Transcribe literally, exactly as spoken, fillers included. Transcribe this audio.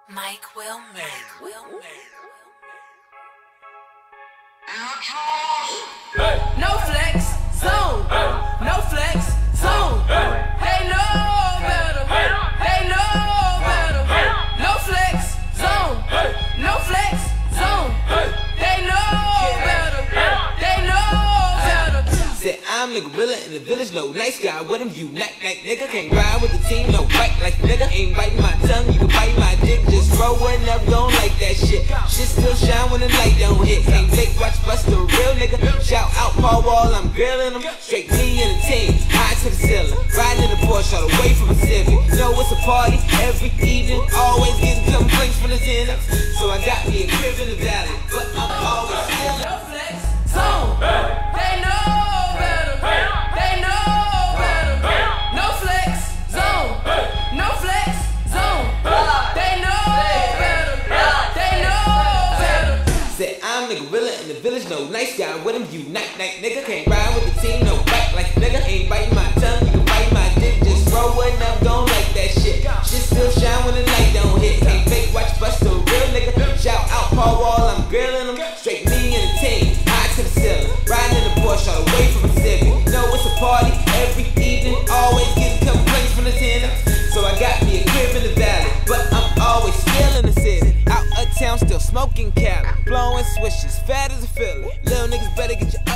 Mike Wilmer. Mike Wilmer. No flex, zone. No flex, zone. They know better. They know better. No flex, zone. No flex, zone. They know better. They know better. Said I'm the gorilla in the village, no nice guy with him. You knack knack nigga, can't ride with the team, no bite like nigga. Ain't biting my tongue, you can bite my dick. Just roll one up, don't like that shit. Shit still shine when the light don't hit. Can't take watch bust the real nigga. Shout out Paul Wall, I'm grilling him. Straight me and the team, high to the ceiling. Riding in the Porsche, all the way from a Civic. Know it's a party every evening, always getting complaints from the tenants. So I got me a crib in the valley, but I'm always still No flex, zone. They know better. They know better. No flex, zone. No flex, zone. They know better. They know better. Said I'm the gorilla in the village, no nice guy with him. You knack knack nigga, can't ride with the team, no bite like nigga. Ain't biting my tongue, you can bite my dick. Just roll one up, don't like that shit. Shit still shine when the light don't hit. Can't fake watch bust the real nigga. Shout out Paul Wall, I'm grilling him. Straight me and the team, high to the ceiling. Riding in the Porsche, all the way from a Civic. Know it's a party every evening, always getting complaints from the tenants. So I got me a crib in the valley, but I'm always still in the city. Out of town, still smoking Cali, blowing swishes, fat as a filly. Little niggas better get your